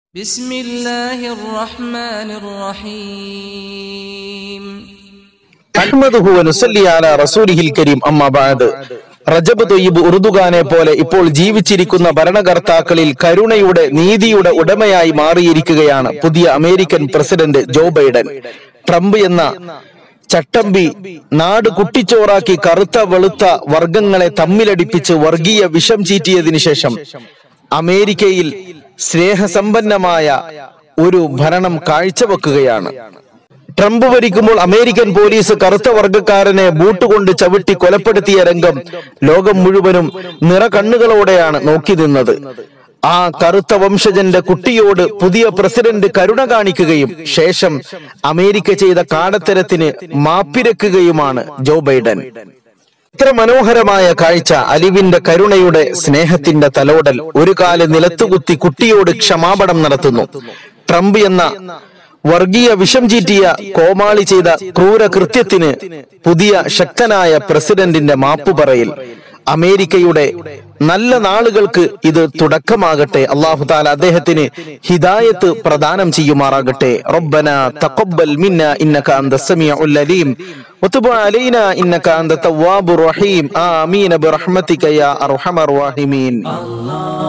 بسم الله الرحمن الرحيم نحمده ونصلي على رسوله الكريم أما بعد റജബ് തൊയ്യിബ് ഉറുദുഗാനെ പോലെ ഇപ്പോൾ ജീവിച്ചിരിക്കുന്ന ഭരണകർത്താക്കളിൽ കരുണയുടെ നീതിയുടെ ഉടമയായി മാറിയിരിക്കുകയാണ് പുതിയ American president Joe Biden. Trump എന്ന ചട്ടമ്പി നാട് കുട്ടിച്ചോറാക്കി കറുത്ത വെളുത്ത വർഗങ്ങളെ തമ്മിലടിപ്പിച്ച് വർഗീയ വിഷം ചീറ്റിയതിനു ശേഷം അമേരിക്കയിൽ സ്നേഹസമ്പന്നമായ ഒരു ഭരണം കാഴ്ചവെക്കുകയാണ്. ട്രംപ് ഭരിക്കുമ്പോൾ അമേരിക്കൻ പോലീസ് കറുത്ത വർഗക്കാരനെ ബൂട്ടുകൊണ്ട് ചവിട്ടി കൊലപ്പെടുത്തിയ രംഗം ലോകം മുഴുവനും നിറകണ്ണുകളോടെയാണ് നോക്കി നിന്നത്. ആ കറുത്ത വംശജന്റെ കുട്ടിയോട് പുതിയ പ്രസിഡന്റ് കരുണ കാണിക്കുകയും ശേഷം അമേരിക്ക ചെയ്ത കാടത്തരത്തിന് മാപ്പിരക്കുകയുമാണ് ജോ ബൈഡൻ. ഇത്ര മനോഹരമായ കാഴ്ച, അലിവിന്റെ കരുണയുടെ സ്നേഹത്തിന്റെ തലോടൽ, ഒരു കാല് നിലത്തുകുത്തി കുട്ടിയോട് ക്ഷമാപണം നടത്തുന്നു. ട്രംപ് എന്ന വർഗീയ വിഷം ചീറ്റിയ കോമാളി ചെയ്ത ക്രൂര കൃത്യത്തിന് പുതിയ ശക്തനായ പ്രസിഡന്റിന്റെ മാപ്പു പറയൽ. അമേരിക്കയുടെ നല്ല നാളുകൾക്ക് ഇത് തുടക്കമാകട്ടെ. അല്ലാഹു തആല അദ്ദേഹത്തിന് ഹിദായത്ത് പ്രദാനം ചെയ്യുമാറാകട്ടെ. റബ്ബനാ തഖബ്ബൽ മിന്നാ ഇന്നക അൻതസ് സമീഉൽ അലീം വതുബ് അലൈനാ ഇന്നക അൻത തവ്വാബുർ റഹീം. ആമീൻ ബിറഹ്മതിക യാ അർഹമർ റഹീമീൻ.